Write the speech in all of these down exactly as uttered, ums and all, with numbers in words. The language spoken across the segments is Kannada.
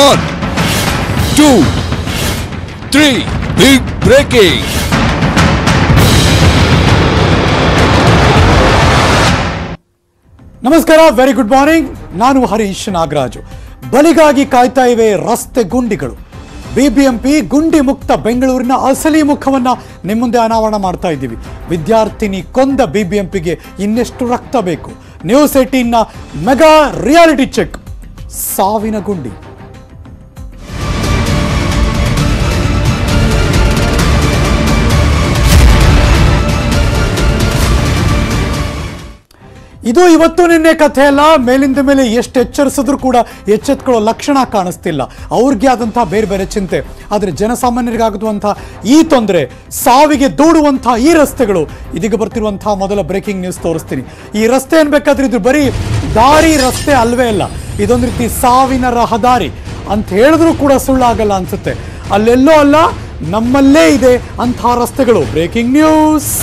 One two three big breaking. ನಮಸ್ಕಾರ, ವೆರಿ ಗುಡ್ ಮಾರ್ನಿಂಗ್. ನಾನು ಹರೀಶ್ ನಾಗರಾಜು. ಬಲಿಗಾಗಿ ಕಾಯ್ತಾ ಇವೆ ರಸ್ತೆ ಗುಂಡಿಗಳು. ಬಿಬಿಎಂಪಿ ಗುಂಡಿ ಮುಕ್ತ ಬೆಂಗಳೂರಿನ ಅಸಲಿ ಮುಖವನ್ನ ನಿಮ್ಮ ಮುಂದೆ ಅನಾವರಣ ಮಾಡ್ತಾ ಇದ್ದೀವಿ. ವಿದ್ಯಾರ್ಥಿನಿ ಕೊಂದ ಬಿಬಿಎಂಪಿಗೆ ಇನ್ನೆಷ್ಟು ರಕ್ತ ಬೇಕು? ನ್ಯೂಸ್ ಏಟೀನ್ನ ಮೆಗಾ ರಿಯಾಲಿಟಿ ಚೆಕ್, ಸಾವಿನ ಗುಂಡಿ. ಇದು ಇವತ್ತು ನಿನ್ನೆ ಕಥೆ ಅಲ್ಲ. ಮೇಲಿಂದ ಮೇಲೆ ಎಷ್ಟು ಎಚ್ಚರಿಸಿದ್ರು ಕೂಡ ಎಚ್ಚೆತ್ಕೊಳ್ಳೋ ಲಕ್ಷಣ ಕಾಣಿಸ್ತಿಲ್ಲ. ಅವ್ರಿಗೆ ಆದಂತಹ ಬೇರೆ ಬೇರೆ ಚಿಂತೆ. ಆದರೆ ಜನಸಾಮಾನ್ಯರಿಗಾಗುವಂತಹ ಈ ತೊಂದರೆ, ಸಾವಿಗೆ ದೂಡುವಂತಹ ಈ ರಸ್ತೆಗಳು, ಇದೀಗ ಬರ್ತಿರುವಂತಹ ಮೊದಲ ಬ್ರೇಕಿಂಗ್ ನ್ಯೂಸ್ ತೋರಿಸ್ತೀನಿ. ಈ ರಸ್ತೆ ಅನ್ಬೇಕಾದ್ರೆ ಇದು ಬರೀ ದಾರಿ ರಸ್ತೆ ಅಲ್ವೇ ಅಲ್ಲ, ಇದೊಂದು ರೀತಿ ಸಾವಿನ ರಹದಾರಿ ಅಂತ ಹೇಳಿದ್ರು ಕೂಡ ಸುಳ್ಳಾಗಲ್ಲ ಅನ್ಸುತ್ತೆ. ಅಲ್ಲೆಲ್ಲೋ ಅಲ್ಲ, ನಮ್ಮಲ್ಲೇ ಇದೆ ಅಂತಹ ರಸ್ತೆಗಳು. Breaking news.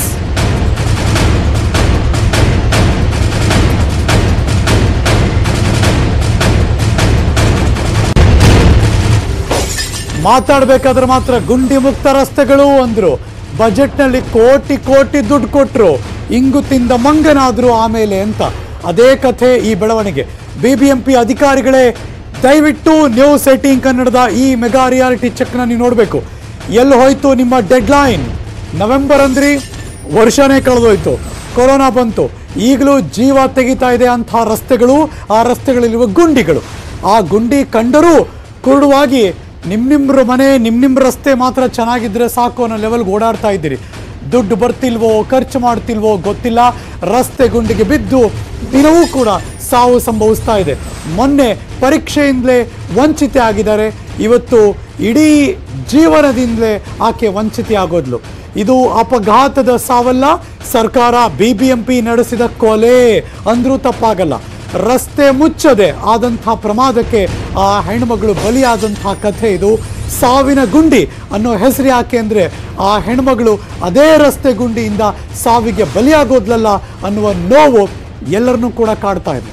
ಮಾತಾಡಬೇಕಾದ್ರೆ ಮಾತ್ರ ಗುಂಡಿ ಮುಕ್ತ ರಸ್ತೆಗಳು ಅಂದ್ರು. ಬಜೆಟ್ನಲ್ಲಿ ಕೋಟಿ ಕೋಟಿ ದುಡ್ಡು ಕೊಟ್ಟರು, ಇಂಗು ತಿಂದ ಮಂಗನಾದ್ರು ಆಮೇಲೆ ಅಂತ. ಅದೇ ಕಥೆ ಈ ಬೆಳವಣಿಗೆ. ಬಿಬಿಎಂಪಿ ಅಧಿಕಾರಿಗಳೇ, ದಯವಿಟ್ಟು ನ್ಯೂಸ್ ಏಟೀನ್ ಕನ್ನಡದ ಈ ಮೆಗಾ ರಿಯಾಲಿಟಿ ಚೆಕ್ನ ನೀವು ನೋಡಬೇಕು. ಎಲ್ಲಿ ಹೋಯ್ತು ನಿಮ್ಮ ಡೆಡ್ ಲೈನ್? ನವೆಂಬರ್ ಅಂದ್ರಿ, ವರ್ಷನೇ ಕಳೆದೋಯ್ತು, ಕೊರೋನಾ ಬಂತು. ಈಗಲೂ ಜೀವ ತೆಗಿತಾ ಇದೆ ಅಂಥ ರಸ್ತೆಗಳು, ಆ ರಸ್ತೆಗಳಲ್ಲಿರುವ ಗುಂಡಿಗಳು. ಆ ಗುಂಡಿ ಕಂಡರೂ ಕುರುಡುವಾಗಿ ನಿಮ್ಮ ನಿಮ್ಮ ಮನೆ, ನಿಮ್ಮ ನಿಮ್ಮ ರಸ್ತೆ ಮಾತ್ರ ಚೆನ್ನಾಗಿದ್ರೆ ಸಾಕು ಅನ್ನೋ ಲೆವೆಲ್ಗೆ ಓಡಾಡ್ತಾ ಇದ್ದೀರಿ. ದುಡ್ಡು ಬರ್ತಿಲ್ವೋ, ಖರ್ಚು ಮಾಡ್ತಿಲ್ವೋ ಗೊತ್ತಿಲ್ಲ, ರಸ್ತೆ ಗುಂಡಿಗೆ ಬಿದ್ದು ದಿನವೂ ಕೂಡ ಸಾವು ಸಂಭವಿಸ್ತಾ ಇದೆ. ಮೊನ್ನೆ ಪರೀಕ್ಷೆಯಿಂದಲೇ ವಂಚಿತೆ ಆಗಿದ್ದಾರೆ, ಇವತ್ತು ಇಡೀ ಜೀವನದಿಂದಲೇ ಆಕೆ ವಂಚಿತೆ ಆಗೋದ್ಲು. ಇದು ಅಪಘಾತದ ಸಾವಲ್ಲ, ಸರ್ಕಾರ ಬಿ ಬಿ ಎಂ ಪಿ ನಡೆಸಿದ ಕೊಲೆ ಅಂದ್ರೂ ತಪ್ಪಾಗಲ್ಲ. ರಸ್ತೆ ಮುಚ್ಚದೆ ಆದಂಥ ಪ್ರಮಾದಕ್ಕೆ ಆ ಹೆಣ್ಮಗಳು ಬಲಿಯಾದಂಥ ಕಥೆ ಇದು. ಸಾವಿನ ಗುಂಡಿ ಅನ್ನೋ ಹೆಸರು ಯಾಕೆ ಅಂದರೆ, ಆ ಹೆಣ್ಮಗಳು ಅದೇ ರಸ್ತೆ ಗುಂಡಿಯಿಂದ ಸಾವಿಗೆ ಬಲಿಯಾಗೋದ್ಲಲ್ಲ ಅನ್ನುವ ನೋವು ಎಲ್ಲರನ್ನೂ ಕೂಡ ಕಾಡ್ತಾ ಇದೆ.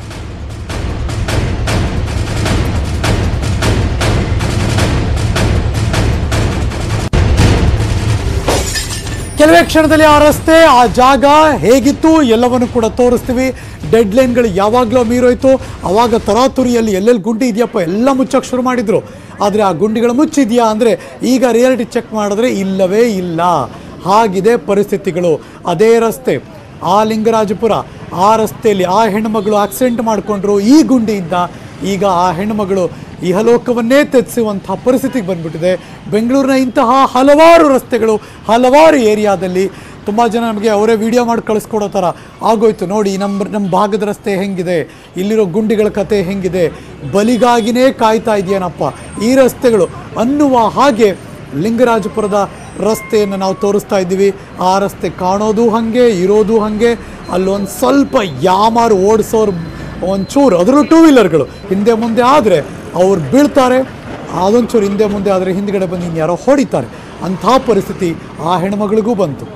ಕೆಲವೇ ಕ್ಷಣದಲ್ಲಿ ಆ ರಸ್ತೆ, ಆ ಜಾಗ ಹೇಗಿತ್ತು ಎಲ್ಲವನ್ನು ಕೂಡ ತೋರಿಸ್ತೀವಿ. ಡೆಡ್ ಲೈನ್ಗಳು ಯಾವಾಗಲೂ ಮೀರೋಯ್ತು. ಅವಾಗ ತರಾತುರಿಯಲ್ಲಿ ಎಲ್ಲೆಲ್ಲಿ ಗುಂಡಿ ಇದೆಯಪ್ಪ ಎಲ್ಲ ಮುಚ್ಚಕ್ಕೆ ಶುರು ಮಾಡಿದ್ರು. ಆದರೆ ಆ ಗುಂಡಿಗಳು ಮುಚ್ಚಿದೆಯಾ ಅಂದರೆ ಈಗ ರಿಯಾಲಿಟಿ ಚೆಕ್ ಮಾಡಿದ್ರೆ ಇಲ್ಲವೇ ಇಲ್ಲ. ಹಾಗಿದೆ ಪರಿಸ್ಥಿತಿಗಳು. ಅದೇ ರಸ್ತೆ, ಆ ಲಿಂಗರಾಜಪುರ, ಆ ರಸ್ತೆಯಲ್ಲಿ ಆ ಹೆಣ್ಣುಮಗಳು ಆಕ್ಸಿಡೆಂಟ್ ಮಾಡಿಕೊಂಡ್ರು ಈ ಗುಂಡಿಯಿಂದ. ಈಗ ಆ ಹೆಣ್ಣುಮಗಳು ಇಹಲೋಕವನ್ನೇ ತೆಗೆಸುವಂಥ ಪರಿಸ್ಥಿತಿಗೆ ಬಂದ್ಬಿಟ್ಟಿದೆ. ಬೆಂಗಳೂರಿನ ಇಂತಹ ಹಲವಾರು ರಸ್ತೆಗಳು, ಹಲವಾರು ಏರಿಯಾದಲ್ಲಿ ತುಂಬ ಜನ ನಮಗೆ ಅವರೇ ವಿಡಿಯೋ ಮಾಡಿ ಕಳಿಸ್ಕೊಡೋ ಥರ ಆಗೋಯ್ತು. ನೋಡಿ ನಮ್ಮ ನಮ್ಮ ಭಾಗದ ರಸ್ತೆ ಹೆಂಗಿದೆ, ಇಲ್ಲಿರೋ ಗುಂಡಿಗಳ ಕತೆ ಹೆಂಗಿದೆ, ಬಲಿಗಾಗಿನೇ ಕಾಯ್ತಾ ಇದೆಯೇನಪ್ಪ ಈ ರಸ್ತೆಗಳು ಅನ್ನುವ ಹಾಗೆ ಲಿಂಗರಾಜಪುರದ ರಸ್ತೆಯನ್ನು ನಾವು ತೋರಿಸ್ತಾ ಇದ್ದೀವಿ. ಆ ರಸ್ತೆ ಕಾಣೋದು ಹಾಗೆ, ಇರೋದು ಹಾಗೆ. ಅಲ್ಲೊಂದು ಸ್ವಲ್ಪ ಯಾಮಾರು ಓಡಿಸೋರು ಒಂಚೂರು, ಅದರಲ್ಲೂ ಟೂ ವೀಲರ್ಗಳು ಹಿಂದೆ ಮುಂದೆ ಆದರೆ ಅವ್ರು ಬೀಳ್ತಾರೆ, ಅದೊಂಚೂರು ಹಿಂದೆ ಮುಂದೆ ಆದರೆ ಹಿಂದ್ಗಡೆ ಬಂದು ಇನ್ಯಾರೋ ಹೊಡಿತಾರೆ. ಅಂಥ ಪರಿಸ್ಥಿತಿ ಆ ಹೆಣ್ಮಗಳಿಗೂ ಬಂತು.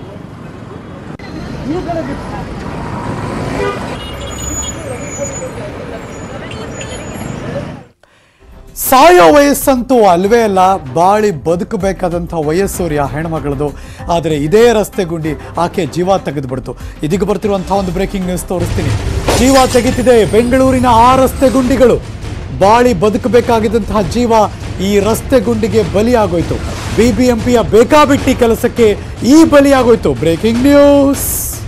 ಸಾಯೋ ವಯಸ್ಸಂತೂ ಅಲ್ವೇ ಅಲ್ಲ, ಬಾಳಿ ಬದುಕಬೇಕಾದಂಥ ವಯಸ್ಸು ರೀ ಆ ಹೆಣ್ಮಗಳದು. ಆದರೆ ಇದೇ ರಸ್ತೆ ಗುಂಡಿ ಆಕೆ ಜೀವ ತೆಗೆದುಬಿಡ್ತು. ಇದೀಗ ಬರ್ತಿರುವಂಥ ಒಂದು ಬ್ರೇಕಿಂಗ್ ನ್ಯೂಸ್ ತೋರಿಸ್ತೀನಿ. ಜೀವ ತೆಗಿತಿದೆ ಬೆಂಗಳೂರಿನ ಆ ರಸ್ತೆ ಗುಂಡಿಗಳು. ಬಾಳಿ ಬದುಕಬೇಕಾಗಿದ್ದಂತಹ ಜೀವ ಈ ರಸ್ತೆ ಗುಂಡಿಗೆ ಬಲಿಯಾಗೋಯ್ತು. ಬಿ ಬಿ ಎಂ ಪಿಯ ಬೇಕಾಬಿಟ್ಟಿ ಕೆಲಸಕ್ಕೆ ಈ ಬಲಿಯಾಗೋಯ್ತು. Breaking news.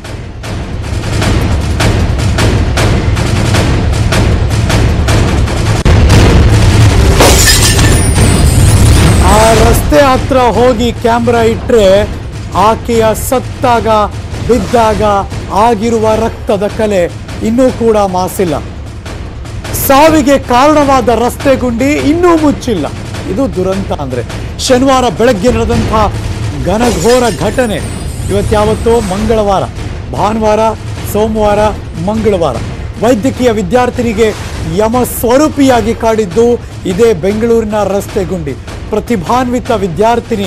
ಆ ರಸ್ತೆ ಹತ್ರ ಹೋಗಿ ಕ್ಯಾಮ್ರಾ ಇಟ್ಟರೆ ಆಕೆಯ ಸತ್ತಾಗ ಬಿದ್ದಾಗ ಆಗಿರುವ ರಕ್ತದ ಕಲೆ ಇನ್ನೂ ಕೂಡ ಮಾಸಿಲ್ಲ. ಸಾವಿಗೆ ಕಾರಣವಾದ ರಸ್ತೆ ಗುಂಡಿ ಇನ್ನೂ ಮುಚ್ಚಿಲ್ಲ. ಇದು ದುರಂತ ಅಂದರೆ. ಶನಿವಾರ ಬೆಳಗ್ಗೆ ನಡೆದಂಥ ಘನಘೋರ ಘಟನೆ. ಇವತ್ತು ಯಾವತ್ತೋ ಮಂಗಳವಾರ, ಭಾನುವಾರ, ಸೋಮವಾರ, ಮಂಗಳವಾರ. ವೈದ್ಯಕೀಯ ವಿದ್ಯಾರ್ಥಿನಿಗೆ ಯಮ ಸ್ವರೂಪಿಯಾಗಿ ಕಾಡಿದ್ದು ಇದೇ ಬೆಂಗಳೂರಿನ ರಸ್ತೆ ಗುಂಡಿ. ಪ್ರತಿಭಾನ್ವಿತ ವಿದ್ಯಾರ್ಥಿನಿ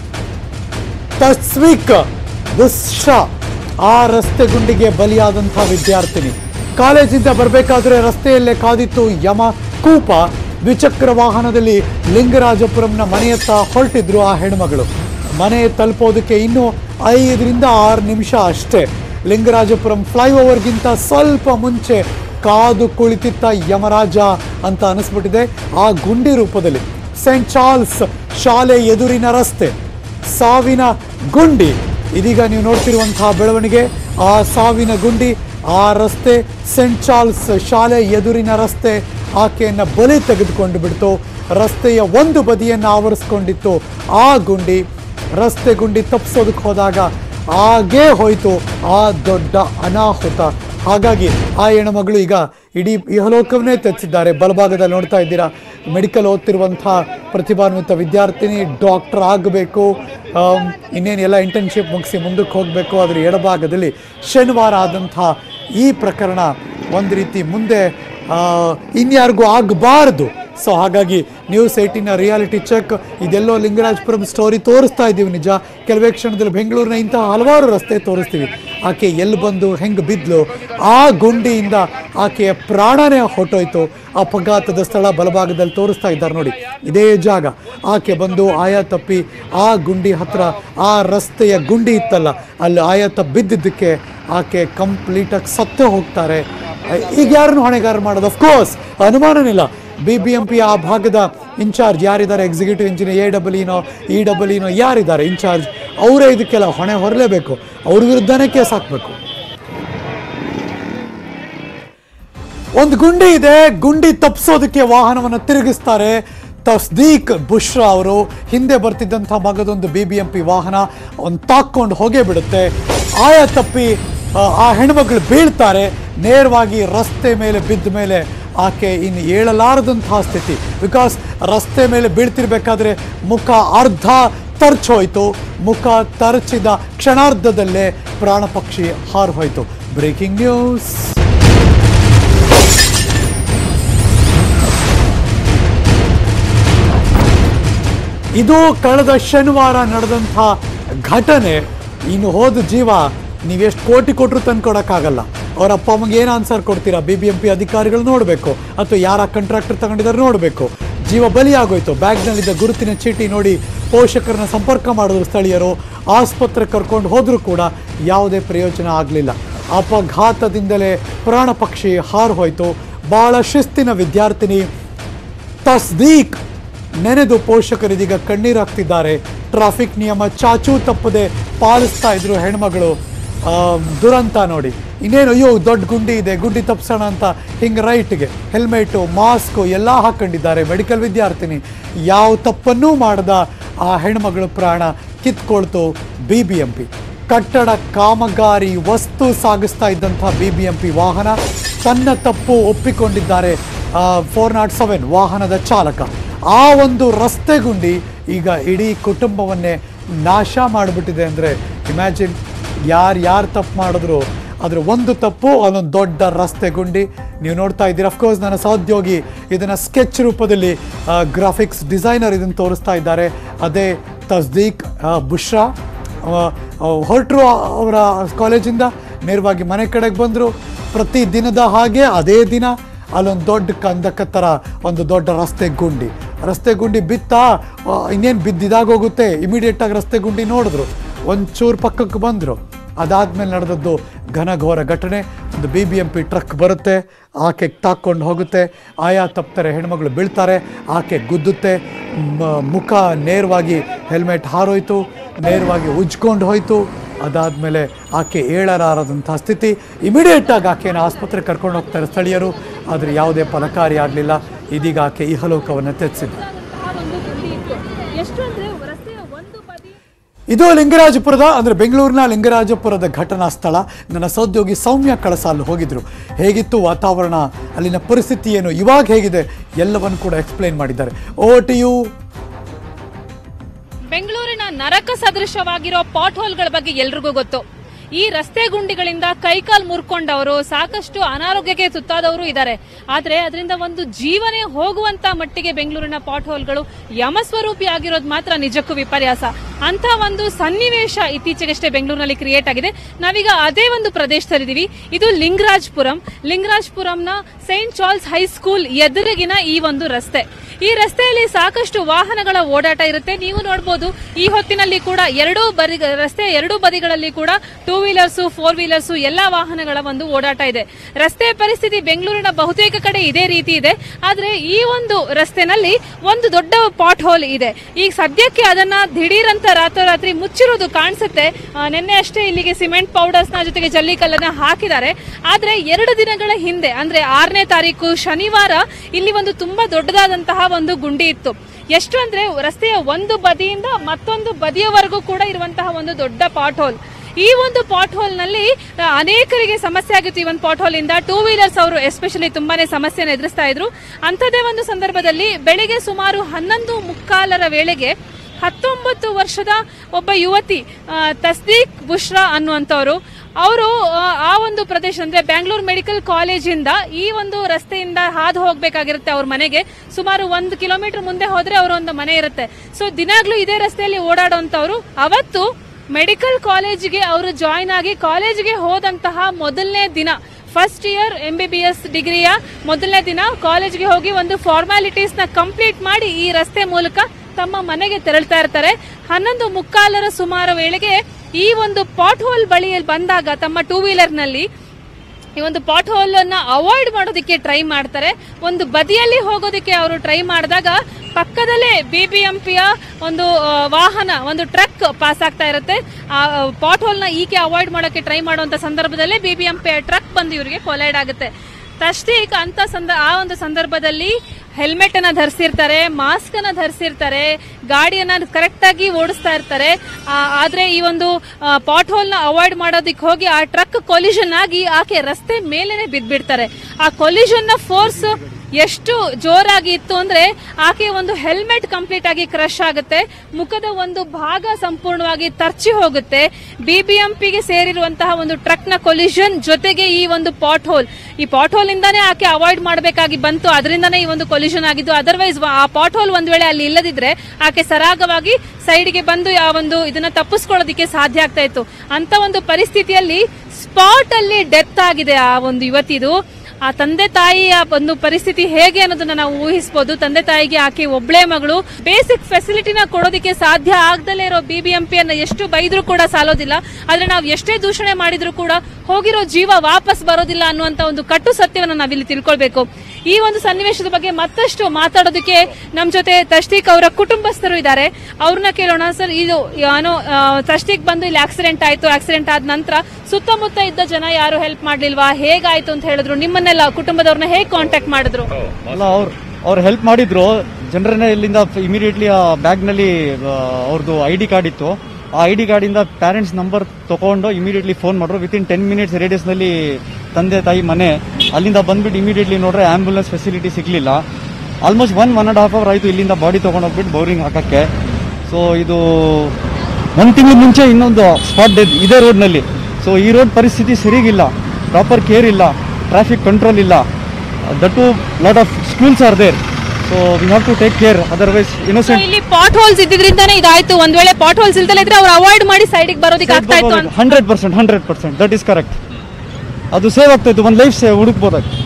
ತಸ್ವಿಕ್ ಬುಸ್ರಾ ಆ ರಸ್ತೆ ಗುಂಡಿಗೆ ಬಲಿಯಾದಂಥ ವಿದ್ಯಾರ್ಥಿನಿ. ಕಾಲೇಜಿಂದ ಬರಬೇಕಾದ್ರೆ ರಸ್ತೆಯಲ್ಲೇ ಕಾದಿತ್ತು ಯಮ ಕೂಪ. ದ್ವಿಚಕ್ರ ವಾಹನದಲ್ಲಿ ಲಿಂಗರಾಜಪುರಂನ ಮನೆಯತ್ತ ಹೊರಟಿದ್ರು ಆ ಹೆಣ್ಮಗಳು. ಮನೆ ತಲುಪೋದಕ್ಕೆ ಇನ್ನೂ ಐದರಿಂದ ಆರು ನಿಮಿಷ ಅಷ್ಟೇ. ಲಿಂಗರಾಜಪುರಂ ಫ್ಲೈಓವರ್ಗಿಂತ ಸ್ವಲ್ಪ ಮುಂಚೆ ಕಾದು ಕುಳಿತಿತ್ತ ಯಮರಾಜ ಅಂತ ಅನಿಸ್ಬಿಟ್ಟಿದೆ. ಆ ಗುಂಡಿ ರೂಪದಲ್ಲಿ ಸೆಂಟ್ ಚಾರ್ಲ್ಸ್ ಶಾಲೆ ಎದುರಿನ ರಸ್ತೆ ಸಾವಿನ ಗುಂಡಿ. ಇದೀಗ ನೀವು ನೋಡ್ತಿರುವಂತಹ ಬೆಳವಣಿಗೆ, ಆ ಸಾವಿನ ಗುಂಡಿ, ಆ ರಸ್ತೆ ಸೆಂಟ್ ಚಾರ್ಲ್ಸ್ ಶಾಲೆ ಎದುರಿನ ರಸ್ತೆ ಆಕೆಯನ್ನು ಬಲಿ ತೆಗೆದುಕೊಂಡು ಬಿಡ್ತು. ರಸ್ತೆಯ ಒಂದು ಬದಿಯನ್ನು ಆವರಿಸ್ಕೊಂಡಿತ್ತು ಆ ಗುಂಡಿ. ರಸ್ತೆ ಗುಂಡಿ ತಪ್ಪಿಸೋದಕ್ಕೆ ಹೋದಾಗ ಆಗೇ ಹೋಯಿತು ಆ ದೊಡ್ಡ ಅನಾಹುತ. ಹಾಗಾಗಿ ಆ ಹೆಣ್ಣುಮಗಳು ಈಗ ಇಡೀ ಇಹಲೋಕವನ್ನೇ ತೆಚ್ಚಿದ್ದಾರೆ. ಬಲಭಾಗದಲ್ಲಿ ನೋಡ್ತಾ ಇದ್ದೀರಾ, ಮೆಡಿಕಲ್ ಓದ್ತಿರುವಂಥ ಪ್ರತಿಭಾನ್ವಿತ ವಿದ್ಯಾರ್ಥಿನಿ, ಡಾಕ್ಟರ್ ಆಗಬೇಕು, ಇನ್ನೇನೆಲ್ಲ ಇಂಟರ್ನ್ಶಿಪ್ ಮುಗಿಸಿ ಮುಂದಕ್ಕೆ ಹೋಗಬೇಕು. ಅದರ ಎಡಭಾಗದಲ್ಲಿ ಶನಿವಾರ ಆದಂಥ ಈ ಪ್ರಕರಣ ಒಂದು ರೀತಿ ಮುಂದೆ ಇನ್ಯಾರಿಗೂ ಆಗಬಾರ್ದು. ಸೊ ಹಾಗಾಗಿ ನ್ಯೂಸ್ ಏಯ್ಟೀನ್ನ ರಿಯಾಲಿಟಿ ಚೆಕ್ ಇದೆಲ್ಲೋ ಲಿಂಗರಾಜಪುರಂ ಸ್ಟೋರಿ ತೋರಿಸ್ತಾ ಇದ್ದೀವಿ ನಿಜ. ಕೆಲವೇ ಕ್ಷಣದಲ್ಲಿ ಬೆಂಗಳೂರಿನ ಇಂತಹ ಹಲವಾರು ರಸ್ತೆ ತೋರಿಸ್ತೀವಿ. ಆಕೆ ಎಲ್ಲಿ ಬಂದು ಹೆಂಗೆ ಬಿದ್ಲು, ಆ ಗುಂಡಿಯಿಂದ ಆಕೆಯ ಪ್ರಾಣನೇ ಹೊಟ್ಟೋಯ್ತು. ಅಪಘಾತದ ಸ್ಥಳ ಬಲಭಾಗದಲ್ಲಿ ತೋರಿಸ್ತಾ ಇದ್ದಾರೆ ನೋಡಿ, ಇದೇ ಜಾಗ. ಆಕೆ ಬಂದು ಆಯಾ ತಪ್ಪಿ ಆ ಗುಂಡಿ ಹತ್ರ, ಆ ರಸ್ತೆಯ ಗುಂಡಿ ಇತ್ತಲ್ಲ ಅಲ್ಲಿ ಆಯಾ ತಪ್ಪಿ ಬಿದ್ದಿದ್ದಕ್ಕೆ ಆಕೆ ಕಂಪ್ಲೀಟಾಗಿ ಸತ್ತೇ ಹೋಗ್ತಾರೆ. ಈಗ ಯಾರನ್ನು ಹೊಣೆಗಾರ ಮಾಡೋದು? ಅಫ್ಕೋರ್ಸ್ ಅನುಮಾನನಿಲ್ಲ. ಬಿ ಬಿ ಎಂ ಪಿ ಆ ಭಾಗದ ಇನ್ಚಾರ್ಜ್ ಯಾರಿದ್ದಾರೆ, ಎಕ್ಸಿಕ್ಯೂಟಿವ್ ಇಂಜಿನಿಯರ್, ಎ ಡಬಲ್ ಇನೋ ಇ ಡಬಲ್ ಇನೋ ಯಾರಿದ್ದಾರೆ ಇನ್ಚಾರ್ಜ್, ಅವರೇ ಇದಕ್ಕೆಲ್ಲ ಹೊಣೆ ಹೊರಲೇಬೇಕು. ಅವ್ರ ವಿರುದ್ಧನೇ ಕೇಸ್ ಹಾಕಬೇಕು. ಒಂದು ಗುಂಡಿ ಇದೆ, ಗುಂಡಿ ತಪ್ಪಿಸೋದಕ್ಕೆ ವಾಹನವನ್ನು ತಿರುಗಿಸ್ತಾರೆ. ತಸ್ದೀಕ್ ಬುಷ್ರಾ ಅವರು ಹಿಂದೆ ಬರ್ತಿದ್ದಂಥ ಮಗದೊಂದು ಬಿ ಬಿ ಎಂ ಪಿ ವಾಹನ ಒಂದು ತಾಕ್ಕೊಂಡು ಹೋಗೇ ಬಿಡುತ್ತೆ. ಆಯಾ ತಪ್ಪಿ ಆ ಹೆಣ್ಮಕ್ಳು ಬೀಳ್ತಾರೆ. ನೇರವಾಗಿ ರಸ್ತೆ ಮೇಲೆ ಬಿದ್ದ ಮೇಲೆ ಆಕೆ ಇನ್ನು ಏಳಲಾರದಂತಹ ಸ್ಥಿತಿ. ಬಿಕಾಸ್ ರಸ್ತೆ ಮೇಲೆ ಬೀಳ್ತಿರ್ಬೇಕಾದ್ರೆ ಮುಖ ಅರ್ಧ ತರ್ಚೋಯ್ತು. ಮುಖ ತರ್ಚಿದ ಕ್ಷಣಾರ್ಧದಲ್ಲೇ ಪ್ರಾಣ ಪಕ್ಷಿ ಹಾರು ಹೋಯ್ತು. Breaking news. ಇದು ಕಳೆದ ಶನಿವಾರ ನಡೆದಂಥ ಘಟನೆ. ಇನ್ನು ಹೋದ ಜೀವ ನೀವೆಷ್ಟು ಕೋಟಿ ಕೊಟ್ಟರು ತಂದ್ಕೊಡೋಕ್ಕಾಗಲ್ಲ. ಅವ್ರ ಅಪ್ಪ ಅಮ್ಮಗೆ ಏನು ಆನ್ಸರ್ ಕೊಡ್ತೀರಾ? ಬಿ ಬಿ ಎಂ ಪಿ ಅಧಿಕಾರಿಗಳು ನೋಡಬೇಕು, ಅಥವಾ ಯಾರ ಕಾಂಟ್ರಾಕ್ಟರ್ ತಗೊಂಡಿದ್ದಾರೆ ನೋಡಬೇಕು. ಜೀವ ಬಲಿಯಾಗೋಯ್ತು. ಬ್ಯಾಗ್ನಲ್ಲಿದ್ದ ಗುರುತಿನ ಚೀಟಿ ನೋಡಿ ಪೋಷಕರನ್ನ ಸಂಪರ್ಕ ಮಾಡಿದ್ರು ಸ್ಥಳೀಯರು. ಆಸ್ಪತ್ರೆ ಕರ್ಕೊಂಡು ಹೋದರೂ ಕೂಡ ಯಾವುದೇ ಪ್ರಯೋಜನ ಆಗಲಿಲ್ಲ. ಅಪಘಾತದಿಂದಲೇ ಪ್ರಾಣ ಪಕ್ಷಿ ಹಾರು ಹೋಯಿತು. ಭಾಳ ಶಿಸ್ತಿನ ವಿದ್ಯಾರ್ಥಿನಿ ತಸ್ದೀಕ್ ನೆನೆದು ಪೋಷಕರಿದೀಗ ಕಣ್ಣೀರಾಗ್ತಿದ್ದಾರೆ. ಟ್ರಾಫಿಕ್ ನಿಯಮ ಚಾಚೂ ತಪ್ಪದೆ ಪಾಲಿಸ್ತಾ ಇದ್ರು ಹೆಣ್ಮಗಳು. ದುರಂತ ನೋಡಿ. ಇನ್ನೇನು, ಅಯ್ಯೋ ದೊಡ್ಡ ಗುಂಡಿ ಇದೆ, ಗುಂಡಿ ತಪ್ಪಿಸೋಣ ಅಂತ ಹಿಂಗೆ ರೈಟ್ಗೆ ಹೆಲ್ಮೆಟು ಮಾಸ್ಕು ಎಲ್ಲ ಹಾಕ್ಕೊಂಡಿದ್ದಾರೆ ಮೆಡಿಕಲ್ ವಿದ್ಯಾರ್ಥಿನಿ. ಯಾವ ತಪ್ಪನ್ನೂ ಮಾಡದ ಆ ಹೆಣ್ಮಗಳು ಪ್ರಾಣ ಕಿತ್ಕೊಳ್ತು ಬಿ ಬಿ ಎಂ ಪಿ. ಕಟ್ಟಡ ಕಾಮಗಾರಿ ವಸ್ತು ಸಾಗಿಸ್ತಾ ಇದ್ದಂಥ ಬಿ ಬಿ ಎಂ ಪಿ ವಾಹನ ತನ್ನ ತಪ್ಪು ಒಪ್ಪಿಕೊಂಡಿದ್ದಾರೆ ಫೋರ್ ನಾಟ್ ಸೆವೆನ್ ವಾಹನದ ಚಾಲಕ. ಆ ಒಂದು ರಸ್ತೆ ಗುಂಡಿ ಈಗ ಇಡೀ ಕುಟುಂಬವನ್ನೇ ನಾಶ ಮಾಡಿಬಿಟ್ಟಿದೆ. ಅಂದರೆ ಇಮ್ಯಾಜಿನ್, ಯಾರು ಯಾರು ತಪ್ಪು ಮಾಡಿದ್ರು ಅದರ ಒಂದು ತಪ್ಪು ಅದೊಂದು ದೊಡ್ಡ ರಸ್ತೆ ಗುಂಡಿ. ನೀವು ನೋಡ್ತಾ ಇದ್ದೀರಿ. ಅಫ್ಕೋರ್ಸ್ ನನ್ನ ಸಹೋದ್ಯೋಗಿ ಇದನ್ನು ಸ್ಕೆಚ್ ರೂಪದಲ್ಲಿ ಗ್ರಾಫಿಕ್ಸ್ ಡಿಸೈನರ್ ಇದನ್ನು ತೋರಿಸ್ತಾ ಇದ್ದಾರೆ. ಅದೇ ತಸ್ದೀಕ್ ಬುಷ್ರಾ. ಹೊರಟರು ಅವರ ಕಾಲೇಜಿಂದ ನೇರವಾಗಿ ಮನೆ ಕಡೆಗೆ ಬಂದರು. ಪ್ರತಿ ದಿನದ ಹಾಗೆ ಅದೇ ದಿನ ಅಲ್ಲೊಂದು ದೊಡ್ಡ ಕಂದಕ ಥರ ಒಂದು ದೊಡ್ಡ ರಸ್ತೆ ಗುಂಡಿ. ರಸ್ತೆ ಗುಂಡಿ ಬಿತ್ತಾ ಇನ್ನೇನು ಬಿದ್ದಿದಾಗೋಗುತ್ತೆ. ಇಮಿಡಿಯೇಟಾಗಿ ರಸ್ತೆ ಗುಂಡಿ ನೋಡಿದ್ರು, ಒಂಚೂರು ಪಕ್ಕಕ್ಕೆ ಬಂದರು. ಅದಾದಮೇಲೆ ನಡೆದದ್ದು ಘನಘೋರ ಘಟನೆ. ಒಂದು B B M P truck ಬರುತ್ತೆ, ಆಕೆ ತಾಕ್ಕೊಂಡು ಹೋಗುತ್ತೆ. ಆಯಾ ತಪ್ತಾರೆ, ಹೆಣ್ಮಗಳು ಬೀಳ್ತಾರೆ, ಆಕೆ ಗುದ್ದುತ್ತೆ. ಮುಖ ನೇರವಾಗಿ ಹೆಲ್ಮೆಟ್ ಹಾರೋಯ್ತು, ನೇರವಾಗಿ ಉಜ್ಕೊಂಡು ಹೋಯಿತು. ಅದಾದಮೇಲೆ ಆಕೆ ಏಳಲಾರದಂಥ ಸ್ಥಿತಿ. ಇಮಿಡಿಯೇಟಾಗಿ ಆಕೆಯನ್ನು ಆಸ್ಪತ್ರೆಗೆ ಕರ್ಕೊಂಡು ಹೋಗ್ತಾರೆ ಸ್ಥಳೀಯರು. ಆದರೆ ಯಾವುದೇ ಫಲಕಾರಿ ಆಗಲಿಲ್ಲ. ಇದೀಗ ಆಕೆ ಇಹಲೋಕವನ್ನು ತೆಚ್ಚಿದೆ. ಇದು ಲಿಂಗರಾಜಪುರದ, ಅಂದರೆ ಬೆಂಗಳೂರಿನ ಲಿಂಗರಾಜಪುರದ ಘಟನಾ ಸ್ಥಳ. ನನ್ನ ಸಹೋದ್ಯೋಗಿ ಸೌಮ್ಯ ಕಳಸ ಅಲ್ಲಿ ಹೋಗಿದ್ರು. ಹೇಗಿತ್ತು ವಾತಾವರಣ, ಅಲ್ಲಿನ ಪರಿಸ್ಥಿತಿ ಏನು, ಇವಾಗ ಹೇಗಿದೆ ಎಲ್ಲವನ್ನು ಕೂಡ ಎಕ್ಸ್ಪ್ಲೈನ್ ಮಾಡಿದ್ದಾರೆ. Over to you. ಬೆಂಗಳೂರಿನ ನರಕ ಸದೃಶವಾಗಿರೋ ಪಾಟ್ ಹೋಲ್ಗಳ ಬಗ್ಗೆ ಎಲ್ರಿಗೂ ಗೊತ್ತು. ಈ ರಸ್ತೆ ಗುಂಡಿಗಳಿಂದ ಕೈಕಾಲು ಮುರ್ಕೊಂಡವರು, ಸಾಕಷ್ಟು ಅನಾರೋಗ್ಯಕ್ಕೆ ತುತ್ತಾದವರು ಇದ್ದಾರೆ. ಆದ್ರೆ ಅದರಿಂದ ಒಂದು ಜೀವನೇ ಹೋಗುವಂತ ಮಟ್ಟಿಗೆ ಬೆಂಗಳೂರಿನ ಪಾಟ್ ಹೋಲ್ಗಳು ಯಮಸ್ವರೂಪಿ ಆಗಿರೋದು ಮಾತ್ರ ನಿಜಕ್ಕೂ ವಿಪರ್ಯಾಸ. ಅಂತ ಒಂದು ಸನ್ನಿವೇಶ ಇತ್ತೀಚೆಗಷ್ಟೇ ಬೆಂಗಳೂರಿನಲ್ಲಿ ಕ್ರಿಯೇಟ್ ಆಗಿದೆ. ನಾವೀಗ ಅದೇ ಒಂದು ಪ್ರದೇಶದಲ್ಲಿದ್ದೀವಿ. ಇದು ಲಿಂಗರಾಜಪುರಂ. ಲಿಂಗರಾಜಪುರಂನ ಸೈಂಟ್ ಚಾರ್ಲ್ಸ್ ಹೈಸ್ಕೂಲ್ ಎದುರಿಗಿನ ಈ ಒಂದು ರಸ್ತೆ. ಈ ರಸ್ತೆಯಲ್ಲಿ ಸಾಕಷ್ಟು ವಾಹನಗಳ ಓಡಾಟ ಇರುತ್ತೆ. ನೀವು ನೋಡಬಹುದು ಈ ಹೊತ್ತಿನಲ್ಲಿ ಕೂಡ ಎರಡೂ ಬದಿ ರಸ್ತೆ ಎರಡೂ ಬದಿಗಳಲ್ಲಿ ಕೂಡ ಟೂ ವೀಲರ್ಸ್ ಫೋರ್ ವೀಲರ್ಸ್ ಎಲ್ಲಾ ವಾಹನಗಳ ಒಂದು ಓಡಾಟ ಇದೆ. ರಸ್ತೆ ಪರಿಸ್ಥಿತಿ ಬೆಂಗಳೂರಿನ ಬಹುತೇಕ ಕಡೆ ಇದೇ ರೀತಿ ಇದೆ. ಆದ್ರೆ ಈ ಒಂದು ರಸ್ತೆನಲ್ಲಿ ಒಂದು ದೊಡ್ಡ ಪಾಟ್ ಹೋಲ್ ಇದೆ. ಈಗ ಸದ್ಯಕ್ಕೆ ಅದನ್ನ ದಿಢೀರಂತ ರಾತ್ರೋರಾತ್ರಿ ಮುಚ್ಚಿರೋದು ಕಾಣಿಸುತ್ತೆ. ನಿನ್ನೆ ಅಷ್ಟೇ ಇಲ್ಲಿಗೆ ಸಿಮೆಂಟ್ ಪೌಡರ್ಸ್ ನ ಜೊತೆಗೆ ಜಲ್ಲಿಕಲ್ಲನ್ನ ಹಾಕಿದ್ದಾರೆ. ಆದ್ರೆ ಎರಡು ದಿನಗಳ ಹಿಂದೆ ಅಂದ್ರೆ ಆರನೇ ತಾರೀಕು ಶನಿವಾರ ಇಲ್ಲಿ ಒಂದು ತುಂಬಾ ದೊಡ್ಡದಾದಂತಹ ಒಂದು ಗುಂಡಿ ಇತ್ತು. ಎಷ್ಟು ಅಂದ್ರೆ ರಸ್ತೆಯ ಒಂದು ಬದಿಯಿಂದ ಮತ್ತೊಂದು ಬದಿಯವರೆಗೂ ಕೂಡ ಇರುವಂತಹ ಒಂದು ದೊಡ್ಡ ಪಾಟ್ ಹೋಲ್. ಈ ಒಂದು ಪಾಟ್ ಹೋಲ್ ನಲ್ಲಿ ಅನೇಕರಿಗೆ ಸಮಸ್ಯೆ ಆಗಿತ್ತು. ಈ ಒಂದು ಪಾಟ್ ಹೋಲ್ ಇಂದ ಟೂ ವೀಲರ್ಸ್ ಅವರು ಎಸ್ಪೆಷಲಿ ತುಂಬಾನೇ ಸಮಸ್ಯೆಯನ್ನು ಎದುರಿಸ್ತಾ ಇದ್ರು. ಅಂಥದೇ ಒಂದು ಸಂದರ್ಭದಲ್ಲಿ ಬೆಳಿಗ್ಗೆ ಸುಮಾರು ಹನ್ನೊಂದು ಮುಕ್ಕಾಲರ ವೇಳೆಗೆ ಹತ್ತೊಂಬತ್ತು ವರ್ಷದ ಒಬ್ಬ ಯುವತಿ ತಸ್ದೀಕ್ ಬುಷ್ರಾ ಅನ್ನುವಂಥವ್ರು ಅವರು ಆ ಒಂದು ಪ್ರದೇಶ ಅಂದ್ರೆ ಬ್ಯಾಂಗ್ಳೂರ್ ಮೆಡಿಕಲ್ ಕಾಲೇಜಿಂದ ಈ ಒಂದು ರಸ್ತೆಯಿಂದ ಹಾದು ಹೋಗ್ಬೇಕಾಗಿರುತ್ತೆ ಅವ್ರ ಮನೆಗೆ. ಸುಮಾರು ಒಂದು ಕಿಲೋಮೀಟರ್ ಮುಂದೆ ಹೋದ್ರೆ ಅವರ ಒಂದು ಮನೆ ಇರುತ್ತೆ. ಸೊ ದಿನಾಗ್ಲೂ ಇದೇ ರಸ್ತೆಯಲ್ಲಿ ಓಡಾಡುವಂತವ್ರು ಅವತ್ತು ಮೆಡಿಕಲ್ ಕಾಲೇಜಿಗೆ ಅವರು ಜಾಯಿನ್ ಆಗಿ ಕಾಲೇಜಿಗೆ ಹೋದಂತಹ ಮೊದಲನೇ ದಿನ, first year M B B S ಡಿಗ್ರಿಯ ಮೊದಲನೇ ದಿನ ಕಾಲೇಜ್ಗೆ ಹೋಗಿ ಒಂದು ಫಾರ್ಮಾಲಿಟೀಸ್ ನ ಕಂಪ್ಲೀಟ್ ಮಾಡಿ ಈ ರಸ್ತೆ ಮೂಲಕ ತಮ್ಮ ಮನೆಗೆ ತೆರಳ್ತಾ ಇರ್ತಾರೆ. ಹನ್ನೊಂದು ಮುಕ್ಕಾಲರ ಸುಮಾರು ವೇಳೆಗೆ ಈ ಒಂದು ಪಾಟ್ ಹೋಲ್ ಬಳಿಯಲ್ಲಿ ಬಂದಾಗ ತಮ್ಮ ಟೂ ವೀಲರ್ ನಲ್ಲಿ ಈ ಒಂದು ಪಾಟ್ ಹೋಲ್ ಅನ್ನ ಅವಾಯ್ಡ್ ಮಾಡೋದಕ್ಕೆ ಟ್ರೈ ಮಾಡ್ತಾರೆ. ಒಂದು ಬದಿಯಲ್ಲಿ ಹೋಗೋದಕ್ಕೆ ಅವರು ಟ್ರೈ ಮಾಡಿದಾಗ ಪಕ್ಕದಲ್ಲೇ ಬಿಬಿಎಂಪಿಯ ಒಂದು ವಾಹನ ಒಂದು ಟ್ರಕ್ ಪಾಸ್ ಆಗ್ತಾ ಇರುತ್ತೆ. ಆ ಪಾಟ್ ಹೋಲ್ ನ ಈಕೆ ಅವಾಯ್ಡ್ ಮಾಡೋಕೆ ಟ್ರೈ ಮಾಡುವಂತ ಸಂದರ್ಭದಲ್ಲೇ ಬಿಬಿಎಂಪಿಯ ಟ್ರಕ್ ಬಂದು ಇವರಿಗೆ ಕೊಲೈಡ್ ಆಗುತ್ತೆ. ತಷ್ಟೀಕ್ ಅಂತ ಸಂದ ಆ ಒಂದು ಸಂದರ್ಭದಲ್ಲಿ ಹೆಲ್ಮೆಟ್ ಅನ್ನ ಧರಿಸಿರ್ತಾರೆ, ಮಾಸ್ಕ್ ಅನ್ನ ಧರಿಸಿರ್ತಾರೆ, ಗಾಡಿಯನ್ನ ಕರೆಕ್ಟ್ ಆಗಿ ಓಡಿಸ್ತಾ ಇರ್ತಾರೆ. ಆದ್ರೆ ಈ ಒಂದು ಪಾಟ್ ಹೋಲ್ ನ ಅವಾಯ್ಡ್ ಮಾಡೋದಕ್ಕೆ ಹೋಗಿ ಆ ಟ್ರಕ್ ಕೊಲಿಷನ್ ಆಗಿ ಆಕೆ ರಸ್ತೆ ಮೇಲೆನೆ ಬಿದ್ದ್ಬಿಡ್ತಾರೆ. ಆ ಕೊಲಿಷನ್ ನ ಫೋರ್ಸ್ ಎಷ್ಟು ಜೋರಾಗಿ ಇತ್ತು ಅಂದ್ರೆ ಆಕೆ ಒಂದು ಹೆಲ್ಮೆಟ್ ಕಂಪ್ಲೀಟ್ ಆಗಿ ಕ್ರಶ್ ಆಗುತ್ತೆ, ಮುಖದ ಒಂದು ಭಾಗ ಸಂಪೂರ್ಣವಾಗಿ ತರ್ಚಿ ಹೋಗುತ್ತೆ. ಬಿಬಿಎಂಪಿಗೆ ಸೇರಿರುವಂತಹ ಒಂದು ಟ್ರಕ್ ನ ಕೊಲಿಷನ್ ಜೊತೆಗೆ ಈ ಒಂದು ಪಾಟ್ ಹೋಲ್, ಈ ಪಾಟ್ ಹೋಲ್ ಇಂದಾನೇ ಆಕೆ ಅವಾಯ್ಡ್ ಮಾಡಬೇಕಾಗಿ ಬಂತು, ಅದರಿಂದಾನೇ ಈ ಒಂದು ಕೊಲಿಷನ್ ಆಗಿದ್ದು. ಅದರ್ವೈಸ್ ಆ ಪಾಟ್ ಹೋಲ್ ಒಂದ್ ವೇಳೆ ಅಲ್ಲಿ ಇಲ್ಲದಿದ್ರೆ ಆಕೆ ಸರಾಗವಾಗಿ ಸೈಡ್ಗೆ ಬಂದು ಆ ಒಂದು ಇದನ್ನ ತಪ್ಪಿಸ್ಕೊಳ್ಳೋದಕ್ಕೆ ಸಾಧ್ಯ ಆಗ್ತಾ ಇತ್ತು. ಅಂತ ಒಂದು ಪರಿಸ್ಥಿತಿಯಲ್ಲಿ ಸ್ಪಾಟ್ ಅಲ್ಲಿ ಡೆತ್ ಆಗಿದೆ ಆ ಒಂದು ಯುವತಿದು. ಆ ತಂದೆ ತಾಯಿಯ ಒಂದು ಪರಿಸ್ಥಿತಿ ಹೇಗೆ ಅನ್ನೋದನ್ನ ನಾವು ಊಹಿಸಬಹುದು. ತಂದೆ ತಾಯಿಗೆ ಆಕೆ ಒಬ್ಳೆ ಮಗಳು, ಬೇಸಿಕ್ ಫೆಸಿಲಿಟಿನ ಕೊಡೋದಕ್ಕೆ ಸಾಧ್ಯ ಆಗದಲ್ಲೇ ಇರೋ ಬಿಬಿಎಂಪಿಯನ್ನ ಎಷ್ಟು ಬೈದ್ರೂ ಕೂಡ ಸಾಲೋದಿಲ್ಲ. ಆದ್ರೆ ನಾವು ಎಷ್ಟೇ ದೂಷಣೆ ಮಾಡಿದ್ರು ಕೂಡ ಹೋಗಿರೋ ಜೀವ ವಾಪಸ್ ಬರೋದಿಲ್ಲ ಅನ್ನುವಂತ ಒಂದು ಕಟ್ಟು ಸತ್ಯವನ್ನು ನಾವಿಲ್ಲಿ ತಿಳ್ಕೊಳ್ಬೇಕು. ಈ ಒಂದು ಸನ್ನಿವೇಶದ ಬಗ್ಗೆ ಮತ್ತಷ್ಟು ಮಾತಾಡೋದಕ್ಕೆ ನಮ್ ಜೊತೆ ತಸ್ದೀಕ್ ಅವರ ಕುಟುಂಬಸ್ಥರು ಇದ್ದಾರೆ. ಅವ್ರನ್ನ ಕೇಳೋಣ. ಸರ್, ಇದು ಏನೋ ತಸ್ದೀಕ್ ಬಂದು ಇಲ್ಲಿ ಆಕ್ಸಿಡೆಂಟ್ ಆಯ್ತು, ಆಕ್ಸಿಡೆಂಟ್ ಆದ ನಂತರ ಸುತ್ತಮುತ್ತ ಇದ್ದ ಜನ ಯಾರು ಹೆಲ್ಪ್ ಮಾಡ್ಲಿಲ್ವಾ, ಹೇಗಾಯ್ತು ಅಂತ ಹೇಳಿದ್ರು? ನಿಮ್ಮನ್ನೆಲ್ಲ ಕುಟುಂಬದವ್ರನ್ನ ಹೇಗೆ ಕಾಂಟ್ಯಾಕ್ಟ್ ಮಾಡಿದ್ರು? ಅಲ್ಲ, ಅವ್ರು ಅವ್ರು ಹೆಲ್ಪ್ ಮಾಡಿದ್ರು. ಜನರನ್ನ ಇಲ್ಲಿಂದ ಇಮಿಡಿಯೇಟ್ಲಿ ಆ ಬ್ಯಾಗ್ ನಲ್ಲಿ ಅವ್ರದ್ದು ಐ ಡಿ ಕಾರ್ಡ್ ಇತ್ತು. ಆ ಐ ಡಿ ಕಾರ್ಡ್ ಇಂದ ಪ್ಯಾರೆಂಟ್ಸ್ ನಂಬರ್ ತಗೊಂಡು ಇಮಿಡಿಯೇಟ್ಲಿ ಫೋನ್ ಮಾಡ್ರು. ವಿತಿನ್ ಟೆನ್ ಮಿನಿಟ್ಸ್ ರೇಡಿಯಸ್ ನಲ್ಲಿ ತಂದೆ ತಾಯಿ ಮನೆ. ಅಲ್ಲಿಂದ ಬಂದ್ಬಿಟ್ಟು ಇಮಿಡಿಯೇಟ್ಲಿ ನೋಡ್ರೆ ಆಂಬ್ಯುಲೆನ್ಸ್ ಫೆಸಿಲಿಟಿ ಸಿಗ್ಲಿಲ್ಲ. Almost one one and half hour ಆಯ್ತು ಇಲ್ಲಿಂದ ಬಾಡಿ ತಗೊಂಡೋಗ್ಬಿಟ್ಟು ಬೌರಿಂಗ್ ಹಾಕಕ್ಕೆ. ಸೊ ಇದು ಒಂದು ತಿಂಗಳ ಮುಂಚೆ ಇನ್ನೊಂದು ಸ್ಪಾಟ್ ಡೆತ್ ಇದೇ ರೋಡ್ ನಲ್ಲಿ. ಸೊ ಈ ರೋಡ್ ಪರಿಸ್ಥಿತಿ ಸರಿಗಿಲ್ಲ, ಪ್ರಾಪರ್ ಕೇರ್ ಇಲ್ಲ, ಟ್ರಾಫಿಕ್ ಕಂಟ್ರೋಲ್ ಇಲ್ಲ. That to lot of schools are there. So we have to take care, otherwise innocent. ಇಲ್ಲಿ ಪಾಟ್ ಹೋಲ್ಸ್ ಇದ್ದಿದ್ರಿಂದಾನೇ ಇದಾಯ್ತು. ಒಂದ್ ವೇಳೆ ಪಾಟ್ ಹೋಲ್ಸ್ ಇಲ್ದಲೇ ಇದ್ರೆ ಅವ್ರು ಅವಾಯ್ಡ್ ಮಾಡಿ ಸೈಡ್ಗೆ ಬರೋದಕ್ಕೆ ಆಗ್ತಾ ಇತ್ತು. Hundred percent hundred percent that is correct. ಅದು ಸೇವ್ ಆಗ್ತಾ ಇತ್ತು, ಒಂದು ಲೈಫ್ ಸೇವ್ ಹುಡುಕ್ಬೋದಾಗಿ.